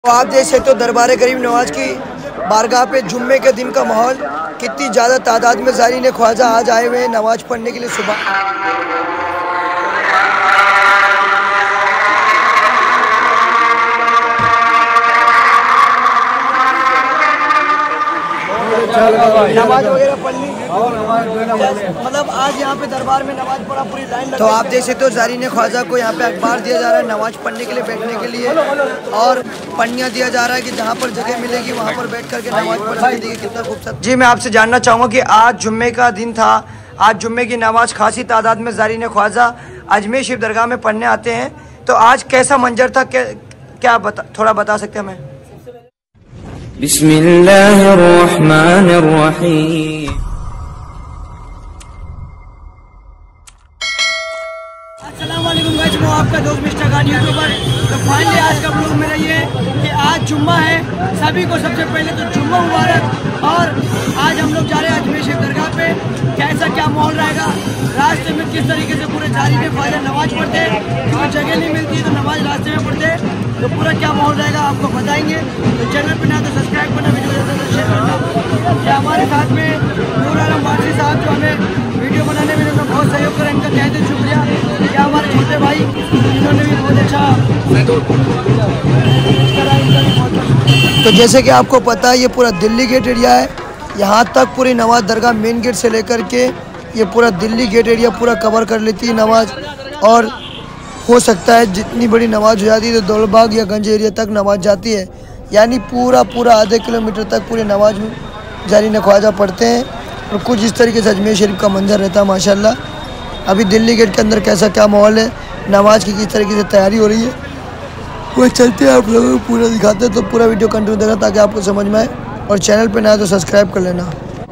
तो आप देख सकते हो दरबार गरीब नवाज की बारगाह पे जुम्मे के दिन का माहौल, कितनी ज़्यादा तादाद में ज़ारीन ख्वाजा आज आए हुए हैं नमाज पढ़ने के लिए सुबह। नमाज वगैरह पढ़नी, मतलब आज यहाँ पे दरबार में नमाज पढ़ा, पूरी लाइन। तो आप देख सकते हो ज़ारीन ख्वाजा को यहाँ पे अखबार दिया जा रहा है नमाज पढ़ने के लिए, बैठने के लिए, और पन्नियाँ दिया जा रहा है कि जहाँ पर जगह मिलेगी वहाँ पर बैठ करके नमाज पढ़ने के लिए। कितना खूबसूरत। जी मैं आपसे जानना चाहूँगा कि आज जुम्मे का दिन था, आज जुम्मे की नमाज खासी तादाद में ज़ारीन ख्वाजा अजमेर शरीफ दरगाह में पढ़ने आते हैं, तो आज कैसा मंजर था, क्या थोड़ा बता सकते हैं हमें? बिस्मिल्लाहिर्रहमानिर्रहीम। अस्सलाम वालेकुम गाइस, मैं आपका दोस्त मिस्टर खान यूट्यूबर। तो फाइनली आज का ब्लॉग मेरा ये है कि आज जुम्मा है, सभी को सबसे पहले तो जुम्मा मुबारक। और आज हम लोग जा रहे हैं अजमेर शरीफ दरगाह पे, कैसा क्या माहौल रहेगा, रास्ते में किस तरीके से पूरे ज़ारीन ख्वाजा नमाज पढ़ते हैं, क्योंकि जगह नहीं मिलती है तो नमाज रास्ते में पढ़ते हैं, तो पूरा क्या माहौल रहेगा आपको बताएंगे। तो चैनल पर ना तो सब्सक्राइब करना, वीडियो ज़्यादा से शेयर करना। ये हमारे साथ में नूर आलम वारसी साहब जो हमें वीडियो बनाने में बहुत सहयोग करें, इनका तहे दिल शुक्रिया। या हमारे छोटे भाई इन्होंने भी बहुत अच्छा। तो जैसे कि आपको पता है ये पूरा दिल्ली गेट एरिया है, यहाँ तक पूरी नमाज दरगाह मेन गेट से लेकर के ये पूरा दिल्ली गेट एरिया पूरा कवर कर लेती है नमाज। और हो सकता है जितनी बड़ी नमाज हो जाती है तो दौलबाग या गंज एरिया तक नमाज जाती है, यानी पूरा आधे किलोमीटर तक पूरी नमाज में ज़ारीन ख्वाजा पढ़ते हैं। और कुछ इस तरीके से अजमेर शरीफ का मंजर रहता है माशाल्लाह। अभी दिल्ली गेट के अंदर कैसा क्या माहौल है, नमाज की किस तरीके से तैयारी हो रही है, वो चलते हैं आप लोगों को पूरा दिखाते हैं। तो पूरा वीडियो कंटिन्यू देना ताकि आपको समझ में आए, और चैनल पे ना आए तो सब्सक्राइब कर लेना।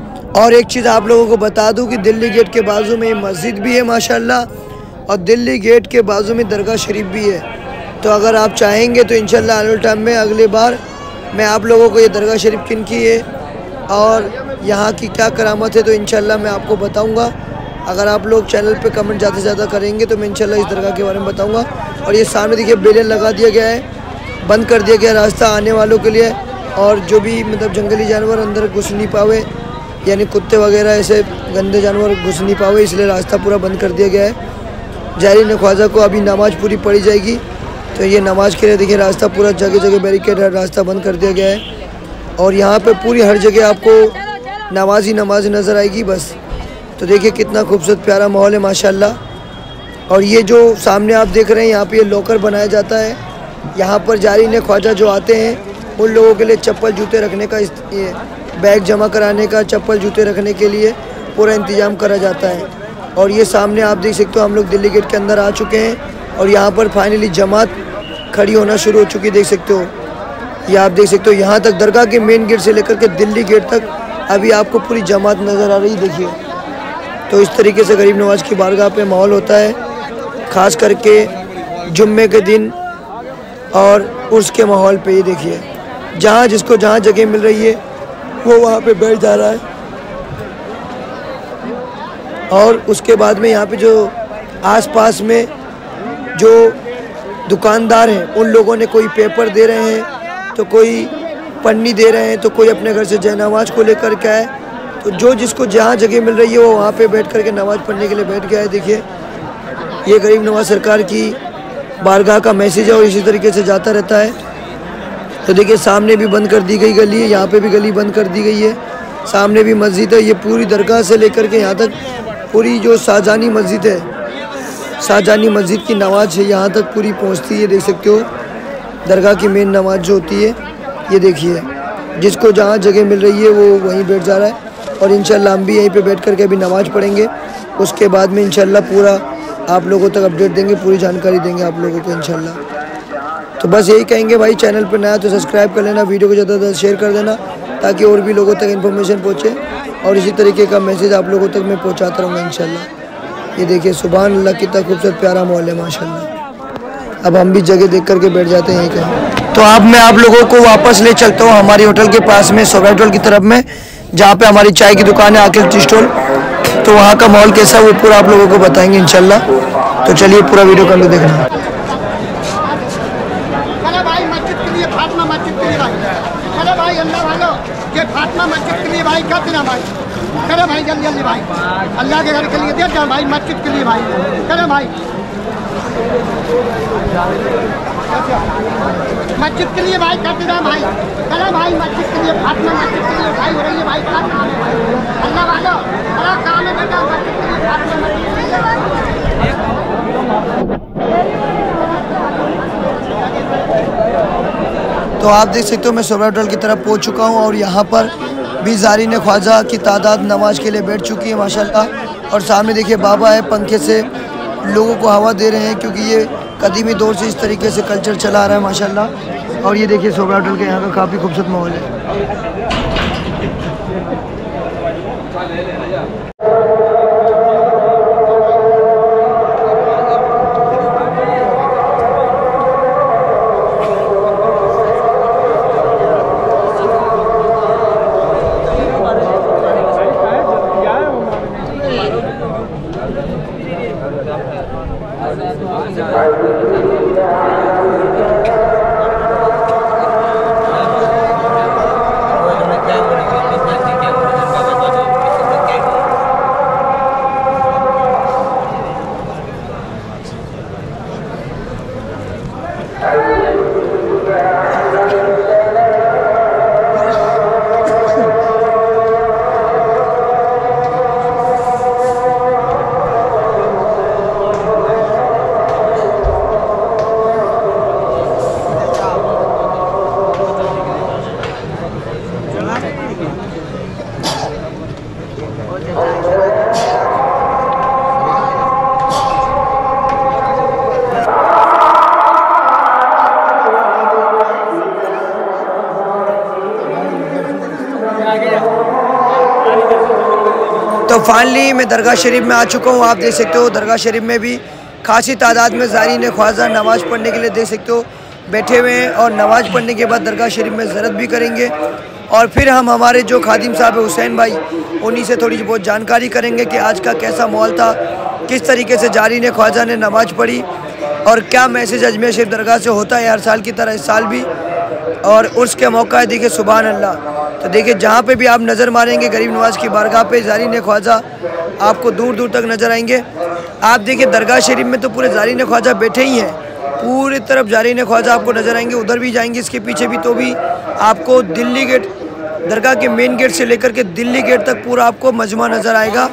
और एक चीज़ आप लोगों को बता दूं कि दिल्ली गेट के बाजू में मस्जिद भी है माशाल्लाह, और दिल्ली गेट के बाजू में दरगाह शरीफ भी है। तो अगर आप चाहेंगे तो इंशाल्लाह आने वाले टाइम में अगली बार मैं आप लोगों को ये दरगाह शरीफ किन की है और यहाँ की क्या करामत है तो इंशाल्लाह मैं आपको बताऊँगा। अगर आप लोग चैनल पे कमेंट ज़्यादा से ज़्यादा करेंगे तो मैं इंशाल्लाह इस दरगाह के बारे में बताऊंगा। और ये सामने देखिए बेलन लगा दिया गया है, बंद कर दिया गया रास्ता आने वालों के लिए, और जो भी मतलब जंगली जानवर अंदर घुस नहीं पावे, यानी कुत्ते वगैरह ऐसे गंदे जानवर घुस नहीं पावे, इसलिए रास्ता पूरा बंद कर दिया गया है। ज़ारीन ख्वाजा को अभी नमाज पूरी पढ़ी जाएगी, तो ये नमाज के लिए देखिए रास्ता पूरा जगह जगह बैरिकेड है, रास्ता बंद कर दिया गया है। और यहाँ पर पूरी हर जगह आपको नमाज ही नमाज नज़र आएगी बस। तो देखिए कितना खूबसूरत प्यारा माहौल है माशाल्लाह। और ये जो सामने आप देख रहे हैं यहाँ पे ये लॉकर बनाया जाता है, यहाँ पर ज़ारीन ख्वाजा जो आते हैं उन लोगों के लिए चप्पल जूते रखने का, ये बैग जमा कराने का, चप्पल जूते रखने के लिए पूरा इंतज़ाम करा जाता है। और ये सामने आप देख सकते हो हम लोग दिल्ली गेट के अंदर आ चुके हैं, और यहाँ पर फाइनली जमात खड़ी होना शुरू हो चुकी है, देख सकते हो। ये आप देख सकते हो यहाँ तक दरगाह के मेन गेट से लेकर के दिल्ली गेट तक अभी आपको पूरी जमात नज़र आ रही है, देखिए। तो इस तरीके से गरीब नवाज की बारगाह पे माहौल होता है, ख़ास करके जुम्मे के दिन और उर्स के माहौल पे। ये देखिए जहाँ जिसको जहाँ जगह मिल रही है वो वहाँ पे बैठ जा रहा है। और उसके बाद में यहाँ पे जो आसपास में जो दुकानदार हैं उन लोगों ने कोई पेपर दे रहे हैं, तो कोई पन्नी दे रहे हैं, तो कोई अपने घर से जयनमाज को लेकर के आए। तो जो जिसको जहाँ जगह मिल रही है वो वहाँ पे बैठ करके नमाज़ पढ़ने के लिए बैठ गया है। देखिए ये गरीब नवाज सरकार की बारगाह का मैसेज है और इसी तरीके से जाता रहता है। तो देखिए सामने भी बंद कर दी गई गली है, यहाँ पे भी गली बंद कर दी गई है, सामने भी मस्जिद है। ये पूरी दरगाह से लेकर के यहाँ तक पूरी जो शाहजहानी मस्जिद है, शाहजहानी मस्जिद की नमाज है यहाँ तक पूरी पहुँचती है, देख सकते हो। दरगाह की मेन नमाज जो होती है ये देखिए, जिसको जहाँ जगह मिल रही है वो वहीं बैठ जा रहा है। और इंशाल्लाह हम भी यहीं पे बैठ करके अभी नमाज़ पढ़ेंगे, उसके बाद में इंशाल्लाह पूरा आप लोगों तक अपडेट देंगे, पूरी जानकारी देंगे आप लोगों को इंशाल्लाह। तो बस यही कहेंगे भाई, चैनल पर नया तो सब्सक्राइब कर लेना, वीडियो को ज़्यादा से ज़्यादा शेयर कर देना ताकि और भी लोगों तक इन्फॉर्मेशन पहुँचे, और इसी तरीके का मैसेज आप लोगों तक मैं पहुँचाता रहूँगा इंशाल्लाह। ये देखिए सुभान अल्लाह कितना खूबसूरत प्यारा माहौल है माशाल्लाह। अब हम भी जगह देख करके बैठ जाते हैं यहीं कहीं। तो अब मैं आप लोगों को वापस ले चलता हूँ हमारी होटल के पास में, सोवैट होटल की तरफ में, जहाँ पे हमारी चाय की दुकान है आकिल टी स्टॉल। तो वहाँ का माहौल कैसा है वो पूरा आप लोगों को बताएंगे इंशाल्लाह। तो चलिए पूरा वीडियो कंटिन्यू देखना। मस्जिद के लिए भाई, अरे भाई अल्लाह वालों ये फातिमा मस्जिद के लिए भाई कर देना भाई, करे भाई जल्दी जल्दी भाई, अल्लाह के घर के लिए दे दो भाई, मस्जिद के लिए भाई, करे भाई मस्जिद के लिए भाई कर देना भाई, करे भाई मस्जिद के लिए, फातिमा मस्जिद के लिए भाई हो रही है भाई, क्या काम है भाई, अल्लाह वालों बड़ा काम है बेटा, मस्जिद के लिए फातिमा मस्जिद के लिए। तो आप देख सकते हो मैं सोबरा होटल की तरफ पहुंच चुका हूं और यहाँ पर भी ज़ारीन ख्वाजा की तादाद नमाज के लिए बैठ चुकी है माशाल्लाह। और सामने देखिए बाबा है, पंखे से लोगों को हवा दे रहे हैं क्योंकि ये कदीमी दौर से इस तरीके से कल्चर चला आ रहा है माशाल्लाह। और ये देखिए सोबरा होटल के यहाँ का काफ़ी खूबसूरत माहौल है। तो फाइनली मैं दरगाह शरीफ में आ चुका हूँ। आप देख सकते हो दरगाह शरीफ में भी खासी तादाद में ज़ारीन ख्वाजा नमाज़ पढ़ने के लिए देख सकते हो बैठे हुए हैं। और नमाज़ पढ़ने के बाद दरगाह शरीफ में ज़ियारत भी करेंगे और फिर हम हमारे जो खादिम साहब है हुसैन भाई, उन्हीं से थोड़ी बहुत जानकारी करेंगे कि आज का कैसा माहौल था, किस तरीके से ज़ारीन ख्वाजा ने नमाज़ पढ़ी और क्या मैसेज अजमेर शरीफ दरगाह से होता है हर साल की तरह इस साल भी। और उर्स के मौका है, देखिए सुभान अल्लाह। तो देखिए जहाँ पे भी आप नज़र मारेंगे गरीब नवाज की बारगाह पे ज़ारीन ख्वाजा आपको दूर दूर तक नज़र आएंगे। आप देखिए दरगाह शरीफ में तो पूरे ज़ारीन ख्वाजा बैठे ही हैं, पूरी तरफ ज़ारीन ख्वाजा आपको नज़र आएंगे। उधर भी जाएंगे, इसके पीछे भी तो भी आपको दिल्ली गेट, दरगाह के मेन गेट से लेकर के दिल्ली गेट तक पूरा आपको मजमा नज़र आएगा।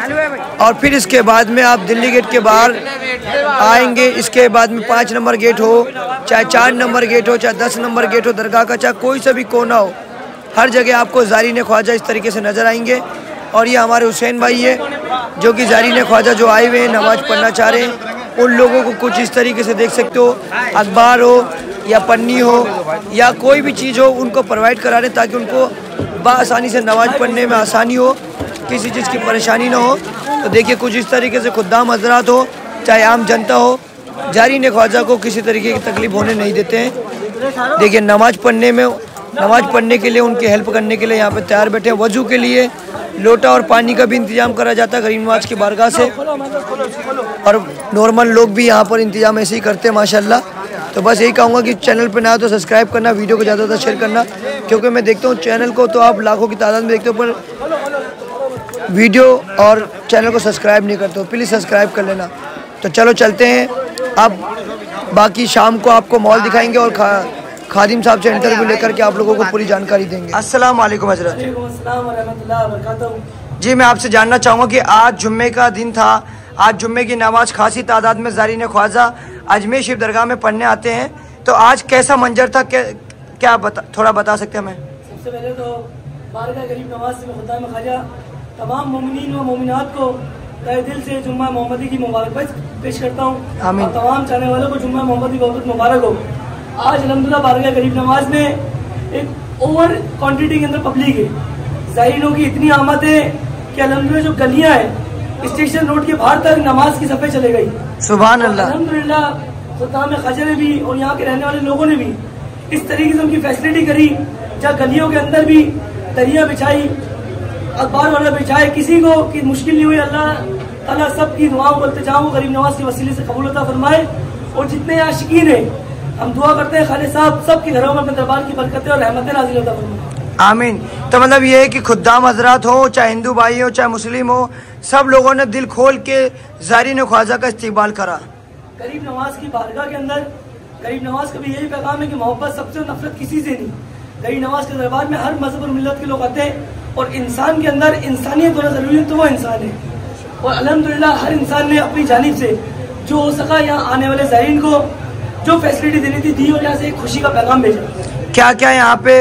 और फिर इसके बाद में आप दिल्ली गेट के बाहर आएंगे। इसके बाद में 5 नंबर गेट हो, चाहे 4 नंबर गेट हो, चाहे 10 नंबर गेट हो दरगाह का, चाहे कोई सा भी कोना हो, हर जगह आपको ज़ारीन ख्वाजा इस तरीके से नज़र आएंगे। और ये हमारे हुसैन भाई है जो कि ज़ारीन ख्वाजा जो आए हुए हैं नमाज़ पढ़ना चाह रहे हैं, उन लोगों को कुछ इस तरीके से देख सकते हो, अखबार हो या पन्नी हो या कोई भी चीज़ हो उनको प्रोवाइड करा रहे हैं ताकि उनको बआसानी से नमाज़ पढ़ने में आसानी हो, किसी चीज़ की परेशानी ना हो। तो देखिए कुछ इस तरीके से खुद्दाम हज़रात हो चाहे आम जनता हो, ज़ारीन ख्वाजा को किसी तरीके की तकलीफ़ होने नहीं देते हैं। देखिए नमाज़ पढ़ने के लिए उनकी हेल्प करने के लिए यहाँ पे तैयार बैठे हैं। वज़ू के लिए लोटा और पानी का भी इंतज़ाम करा जाता है गरीब नवाज की बारगाह से, और नॉर्मल लोग भी यहाँ पर इंतज़ाम ऐसे ही करते हैं माशाल्लाह। तो बस यही कहूँगा कि चैनल पर ना हो तो सब्सक्राइब करना, वीडियो को ज़्यादा से शेयर करना, क्योंकि मैं देखता हूँ चैनल को तो आप लाखों की तादाद में देखते हो पर वीडियो और चैनल को सब्सक्राइब नहीं करते हो, प्लीज़ सब्सक्राइब कर लेना। तो चलो चलते हैं, अब बाकी शाम को आपको मॉल दिखाएंगे और खादिम साहब से इंटरव्यू लेकर के आप लोगों को पूरी जानकारी देंगे। अस्सलाम वालेकुम हज़रत। जी मैं आपसे जानना चाहूँगा कि आज जुम्मे का दिन था, आज जुम्मे की नमाज खासी तादाद में ज़ारीन ख्वाजा अजमेर शरीफ दरगाह में पढ़ने आते हैं, तो आज कैसा मंजर था, क्या थोड़ा बता सकते हैं हमें? सबसे पहले तो बारगाह गरीब नवाज से खुदा में ख्वाजा तमाम मोमिनीन व मोमिनात को तहे दिल से जुम्मा मोहम्मदी की मुबारकबाद पेश करता हूँ। और तमाम चाहने वालों को जुम्मा मोहम्मदी बहुत मुबारक हो। आज अल्हम्दुलिल्लाह बारगाह गरीब नवाज में एक ओवर क्वांटिटी के अंदर पब्लिक है, ज़ायरीनों की इतनी आमद है कि अल्हम्दुलिल्लाह जो गलियाँ हैं स्टेशन रोड के बाहर तक नमाज की सफ़े चले गई। सुभान अल्लाह। अल्हम्दुलिल्लाह खुदा में ख्वाजा ने भी और यहाँ के रहने वाले लोगों ने भी इस तरीके से उनकी फैसिलिटी करी, जहाँ गलियों के अंदर भी दरिया बिछाई, अखबार वाला बिछाए, किसी को की मुश्किल नहीं हुई। अल्लाह ताला सब की दुआओं को इल्तिजाओं को गरीब नवाज के वसीले से कबूल अता फरमाए। और जितने आशिकीन है हम दुआ करते हैं खालिद साहब सबके घरों में अपने दरबार की बरकतें और रहमतें नाज़िल होता फरमाए। आमीन। तो मतलब ये है कि खुद्दाम हजरात हो, चाहे हिंदू भाई हो, चाहे मुस्लिम हो, सब लोगों ने दिल खोल के ज़ायरीन ख्वाजा का इस्तेमाल करा। गरीब नवाज की बारगाह के अंदर गरीब नवाज का भी यही पैगाम है कि मोहब्बत सबसे, नफरत किसी से नहीं। गरीब नवाज के दरबार में हर मजहब और मिल्लत के लोग आते हैं और इंसान के अंदर इंसानियत होना जरूरी है, तो वो इंसान है। और अल्हम्दुलिल्लाह हर इंसान ने अपनी जानिब से जो हो सका यहाँ आने वाले ज़ायरीन को जो फैसिलिटी देनी थी दी और यहाँ से एक खुशी का पैगाम भेजा। क्या क्या यहाँ पे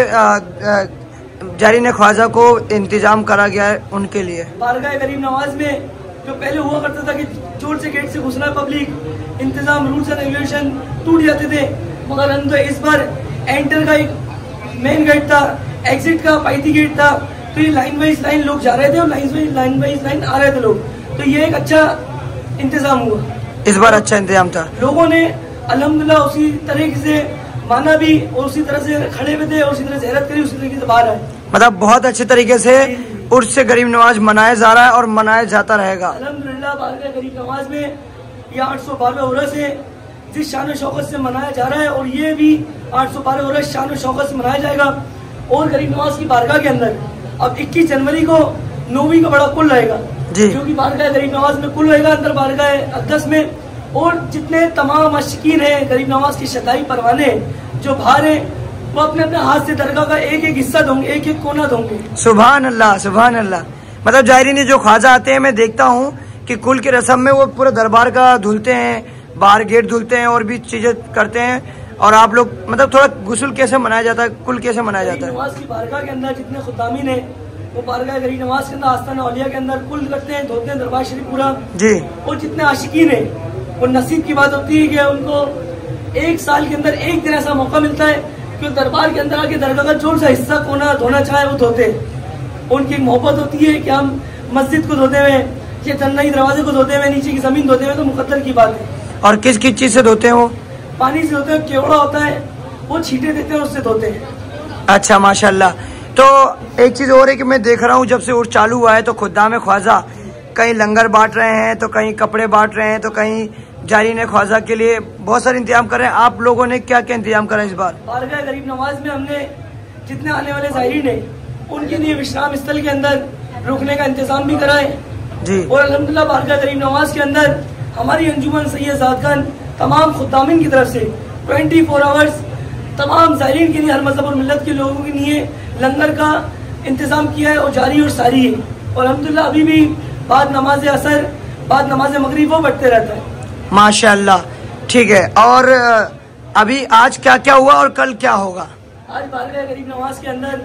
ज़ायरीन ख्वाजा को इंतजाम करा गया है उनके लिए? बारगाह गरीब नवाज में जो पहले हुआ करता था कि चोर से गेट से घुसना पब्लिक, इंतजाम रूल्स एंड रेगुलेशन टूट जाते थे, मगर हम तो इस बार एंटर का एक मेन गेट था, एग्जिट का पाइती गेट था, तो ये लाइन वाइज लाइन लोग जा रहे थे और लाइन वाइज लाइन आ रहे थे लोग, तो ये एक अच्छा इंतजाम हुआ। इस बार अच्छा इंतजाम था, लोगों ने अल्हम्दुलिल्लाह उसी तरीके से माना भी और उसी तरह से खड़े हुए थे और उसी तरह से हैरत करी, उसी तरीके से बाहर आए। मतलब बहुत अच्छे तरीके से उर्स से गरीब नवाज मनाया जा रहा है और मनाया जाता रहेगा अल्हम्दुलिल्लाह। बारगाह गरीब नवाज में ये 812 उर्स है जिस शान शौकत से मनाया जा रहा है और ये भी 812 उर्स शान शौकत से मनाया जाएगा। और गरीब नवाज की बारगाह के अंदर अब 21 जनवरी को 9वीं का बड़ा कुल रहेगा, क्योंकि बारगाह गरीब नवाज में कुल रहेगा अंदर बारगाह अक़दस में, और जितने तमाम आशिकीन हैं गरीब नवाज की शताई परवाने जो बाहर हैं वो अपने अपने हाथ से दरगाह का एक एक हिस्सा दोगे, एक एक कोना दोगे। सुभान अल्लाह, सुभान अल्लाह। मतलब ज़ायरीन जो ख्वाजा आते हैं, मैं देखता हूँ कि कुल की रस्म में वो पूरे दरबार का धुलते हैं, बाहर गेट धुलते हैं और भी चीजें करते हैं। और आप लोग मतलब थोड़ा गुस्ल कैसे मनाया जाता है, कुल कैसे मनाया जाता है? नवाज की बारगाह के अंदर जितने खुदामीन है वो बारगाह गरीब नवाज के अंदर आस्ताना औलिया के अंदर कुल करते हैं, धोते हैं दरबार शरीफ पूरा जी। और जितने आशिकीन है वो नसीब की बात होती है कि उनको एक साल के अंदर एक दिन ऐसा मौका मिलता है कि दरबार के अंदर आके दरगाह का जो सा हिस्सा कोना धोना चाहे वो धोते। उनकी एक मोहब्बत होती है कि हम मस्जिद को धोते हुए या चन्नई दरवाजे को धोते हुए, नीचे की जमीन धोते हुए, तो मुकद्दर की बात है। और किस किस चीज से धोते हैं? वो पानी से धोते हैं, केवड़ा होता है वो छींटे देते हैं उससे धोते हैं। अच्छा माशाल्लाह। तो एक चीज और है कि मैं देख रहा हूँ जब से उर्स चालू हुआ है तो खुद्दाम ख्वाजा कहीं लंगर बांट रहे हैं, तो कहीं कपड़े बांट रहे हैं, तो कहीं ज़ायरीन ख्वाजा के लिए बहुत सारे इंतजाम कर रहे हैं। आप लोगों ने क्या क्या इंतजाम करा इस बार? बारगाह गरीब नवाज में हमने जितने आने वाले ज़ायरीन है उनके लिए विश्राम स्थल के अंदर रुकने का इंतजाम भी करा है जी। और अल्हम्दुलिल्लाह बारगाह गरीब नवाज के अंदर हमारी अंजुमन सैयद ज़ात खान तमाम खुद्दामीन की तरफ से 24 आवर्स तमाम ज़ायरीन के लिए, हर मजहब और मिल्लत के लोगों के लिए लंगर का इंतजाम किया है और जारी और सारी है। और अल्हम्दुलिल्लाह अभी भी बाद नमाज असर, बाद नमाज मगरिब वो बढ़ते रहता है माशाल्लाह। ठीक है, और अभी आज क्या क्या हुआ और कल क्या होगा? आज बारगाह गरीब नवाज के अंदर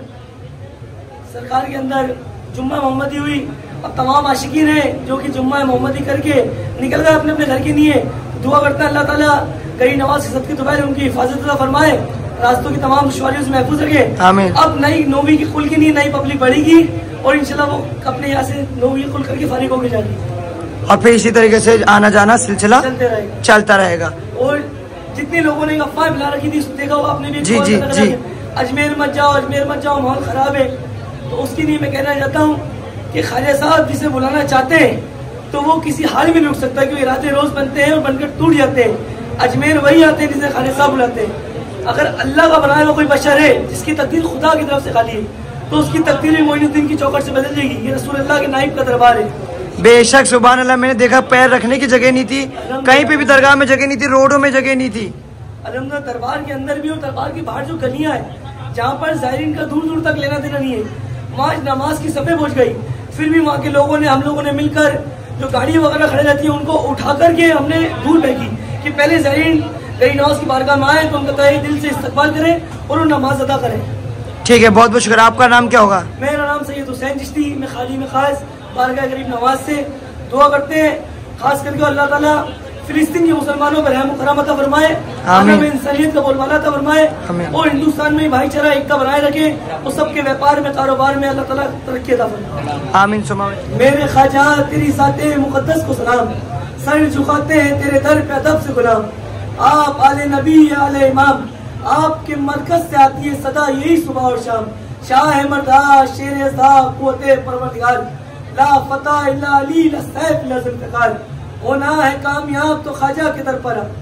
सरकार के अंदर जुम्मा मोहम्मदी हुई और तमाम आशिकीन हैं जो कि जुम्मा मोहम्मदी करके निकल गए अपने अपने घर के लिए। दुआ करते हैं अल्लाह ताला गरीब नवाज की सदके दुआएं उनकी हिफाजत फरमाए, रास्तों की तमाम दुश्वारियों से महफूज रखे। आमीन। अब नई 9वीं की कुल की नहीं नई पब्लिक बढ़ेगी और इंशाल्लाह वो अपने यहाँ से 9वीं कुल करके फारिग होकर जाएगी और फिर इसी तरीके से आना जाना सिलसिला चलता रहेगा। और जितने लोगों ने अफवाह मिला रखी थी देखा होगा आपने भी, जी जी जी, अजमेर मत जाओ, अजमेर मत जाओ, माहौल खराब है, तो उसके लिए मैं कहना चाहता हूँ कि ख्वाजा साहब जिसे बुलाना चाहते हैं तो वो किसी हाल में रुक सकता है, क्योंकि इरादे रोज बनते हैं और बनकर टूट जाते हैं। अजमेर वही आते हैं जिसे ख्वाजा साहब बुलाते हैं। अगर अल्लाह का बनाया हुआ कोई बशर है जिसकी तकदीर खुदा की तरफ से खाली है तो उसकी तकदीर भी मोइनुद्दीन की चौखट से बदल जाएगी। ये रसूल अल्लाह के नाइब का दरबार है। बेशक सुभान अल्लाह। मैंने देखा पैर रखने की जगह नहीं थी, कहीं पे भी दरगाह में जगह नहीं थी, रोडों में जगह नहीं थी। अल्हम्दुलिल्लाह दरबार के अंदर भी और दरबार के बाहर जो गलियां है जहाँ पर ज़ायरीन का दूर दूर तक लेना देना नहीं है, वहाँ नमाज की सफ़े पहुँच गई। फिर भी वहाँ के लोगों ने, हम लोगों ने मिलकर जो गाड़ी वगैरह खड़े रहती है उनको उठा करके हमने दूर फेंकी कि पहले ज़ायरीन गरीब नवाज की बारगाह में आए तो उनका तहे दिल से इस्तकबाल करें और नमाज अदा करें। ठीक है, बहुत बहुत शुक्रिया। आपका नाम क्या होगा? मेरा नाम सैयद हुसैन चिश्ती, मैं खाली में खास बारगाह गरीब नवाज से दुआ करते हैं खास करके अल्लाह ताला फिलिस्तीन के मुसलमानों पर रहम करम अता फरमाए, आलम इंसानियत का बोलबाला अता फरमाए और हिंदुस्तान में भाईचारा एकता बनाए रखे और सबके व्यापार में, कारोबार में अल्लाह ताला तरक्की अता फरमाए। आमीन सुमा। मेरे ख्वाजा तेरी ज़ाते मुक़द्दस को सलाम, सर झुकाते हैं तेरे दर पे अदब से गुलाम। आप आले नबी आले इमाम, आपके मरकज से आती है सदा यही सुबह और शाम। शाह मर्दा शेर कुव्वते परवरदिगार, ला फतह इल्ला अली ला सैफ ला ज़ुल्फ़िकार। होना है कामयाब तो ख्वाजा के दर पर,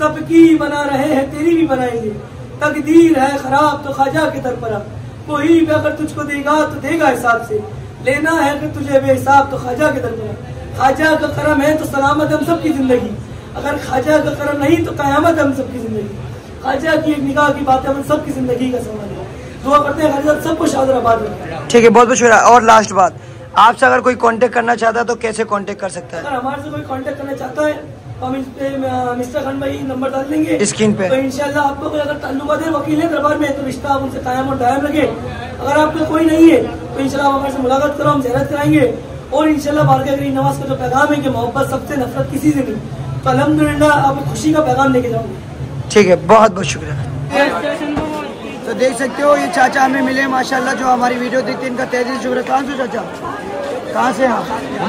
सबकी बना रहे हैं तेरी भी बनाएंगे, तकदीर है खराब तो ख्वाजा के दर पर, कोई भी अगर तुझको देगा तो देगा हिसाब से, लेना है कि तुझे बेहिसाब तो ख्वाजा के दर पर। ख्वाजा का करम है तो सलामत हम सबकी जिंदगी, अगर ख्वाजा का करम नहीं तो कयामत हम सबकी जिंदगी। ख्वाजा की एक निगाह की बात है, हम सबकी जिंदगी का सवाल है। दुआ करते हैं ख्वाजा सबको शादराबाद में। ठीक है, बहुत बहुत शुक्रिया। और लास्ट बात, आपसे अगर कोई कांटेक्ट करना चाहता है तो कैसे कांटेक्ट कर सकता है? अगर हमारे से कोई कांटेक्ट करना चाहता है तो हम इस पे मिस्टर खान भाई नंबर डाल देंगे स्क्रीन पे। तो इंशाल्लाह आपको कोई अगर ताल्लुकात है वकील है दरबार में तो रिश्ता आप उनसे कायम और दायम रखे। अगर आपका कोई नहीं है तो इंशाल्लाह आप हमारे से मुलाकात करो, हम ज़ियारत कराएंगे। और इंशाल्लाह बारगाह गरीब नवाज का जो पैगाम है कि मोहब्बत सबसे नफरत किसी से नहीं, तो अल्हम्दुलिल्लाह आप खुशी का पैगाम लेके जाओगे। ठीक है, बहुत बहुत शुक्रिया। तो देख सकते हो ये चाचा हमें मिले माशाल्लाह, जो हमारी वीडियो देखते हैं, इनका तहे दिल से शुक्रिया। कहाँ से चाचा? कहाँ से आप?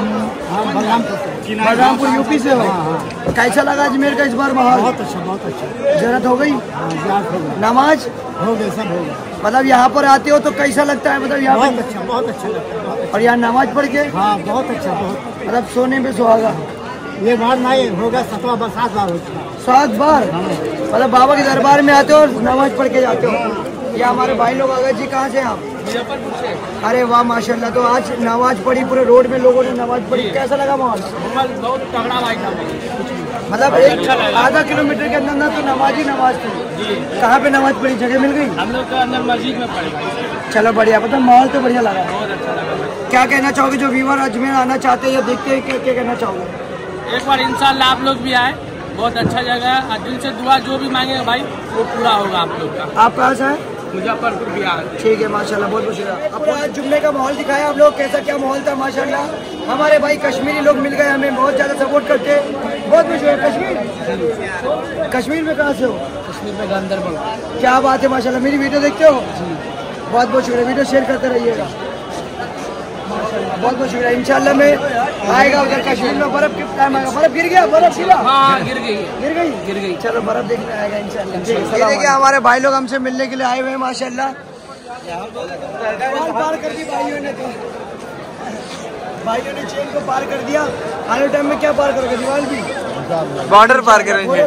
बलरामपुर यूपी से हो। कैसा लगा अजमेर का इस बार माहौल? बहुत अच्छा, बहुत अच्छा। ज़रूरत हो गई, नमाज हो गए, सब हो गए। मतलब यहाँ पर आते हो तो कैसा लगता है? मतलब यहाँ बहुत अच्छा, बहुत अच्छा लगता है। और यहाँ नमाज पढ़ के हाँ, बहुत अच्छा, बहुत। मतलब सोने पे सुहागा। ये बार नहीं होगा, 7वां बार, 7 बार हो चुका। 7 बार? मतलब बाबा के दरबार में आते हो और नमाज पढ़ के जाते हो। ये हमारे भाई लोग आ गए जी। कहाँ से आप? अरे वाह माशाल्लाह। तो आज नमाज पढ़ी, पूरे रोड में लोगों ने नमाज पढ़ी, कैसा लगा माहौल? बहुत तगड़ा भाई था। मतलब एक आधा किलोमीटर के अंदर ना तो नमाज ही नमाज थी। कहाँ पे नमाज पढ़ी? जगह मिल गई? हम लोग का अंदर मस्जिद में पड़े। चलो बढ़िया, मतलब माहौल तो बढ़िया लगा। क्या कहना चाहोगे जो व्यूअर अजमेर आना चाहते हैं या देखते हैं, क्या कहना चाहोगे? एक बार इंशाल्लाह आप लोग भी आए, बहुत अच्छा जगह है। दिल से दुआ जो भी मांगेगा भाई वो पूरा होगा आप लोग का। आप कहाँ से हैं? मुजफ्फरपुर बिहार। ठीक है माशाल्लाह, बहुत बहुत शुक्रिया। आपको आज जुम्मे का माहौल दिखाया आप लोग, कैसा क्या माहौल था माशाल्लाह। हमारे भाई कश्मीरी लोग मिल गए, हमें बहुत ज़्यादा सपोर्ट करते हैं, बहुत बहुत शुक्रिया। कश्मीर में कहाँ से हो? कश्मीर में गांधरबल। क्या बात है माशाल्लाह। मेरी वीडियो देखते हो? बहुत बहुत शुक्रिया, वीडियो शेयर करते रहिएगा। बहुत बहुत शुक्रिया। इंशाल्लाह में आएगा उधर कश्मीर में। बर्फ किस टाइम आएगा? बर्फ गिर गया? बर्फ गिरा? हाँ, गिर गई। गिर गई। चलो बर्फ देखने आएगा इंशाल्लाह। ये देखिए हमारे भाई लोग हमसे मिलने के लिए आए हुए हैं माशाल्लाह। पार कर दी भाइयों ने, तो भाइयों ने चेन को पार कर दिया। आने टाइम में क्या पार करोगे? दीवार भी, बॉर्डर पार करेंगे।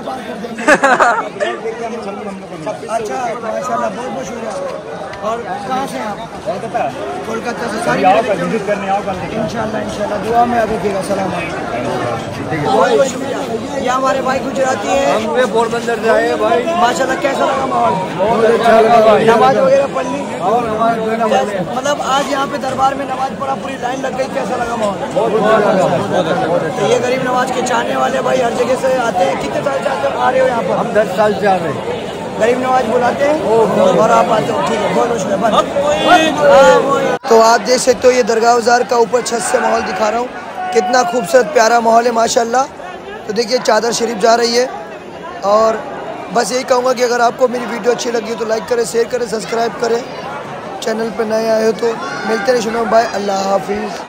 अच्छा माशाल्लाह, बहुत बहुत शुक्रिया। और कहाँ से आप? कोलकाता से। सारी विजिट करने आओ इंशाल्लाह, इंशाल्लाह दुआ में याद रखिएगा। सलाम बहुत बहुत शुक्रिया। ये हमारे भाई गुजराती है, पोरबंदर से आए भाई। माशाल्लाह। कैसा लगा माहौल? बहुत अच्छा लगा भाई। नमाज वगैरह पढ़ ली? और मतलब आज यहाँ पे दरबार में नमाज पढ़ा, पूरी लाइन लग गई, कैसा लगा माहौल? बहुत अच्छा। तो ये गरीब नवाज के चाहने वाले भाई हर जगह से आते हैं। कितने साल से आते आ रहे हो यहाँ पर? हम 10 साल से आ रहे हैं। गरीब नवाज बुलाते हैं और आप आते हो। ठीक है, बहुत बहुत शुक्रिया। तो आप देख सकते हो ये दरगाह बाजार का ऊपर छत से माहौल दिखा रहा हूँ, कितना खूबसूरत प्यारा माहौल है माशाल्लाह। तो देखिए चादर शरीफ जा रही है। और बस यही कहूँगा कि अगर आपको मेरी वीडियो अच्छी लगी तो लाइक करें, शेयर करें, सब्सक्राइब करें। चैनल पर नए आए हो तो मिलते हैं, सुनो, बाय, अल्लाह हाफिज़।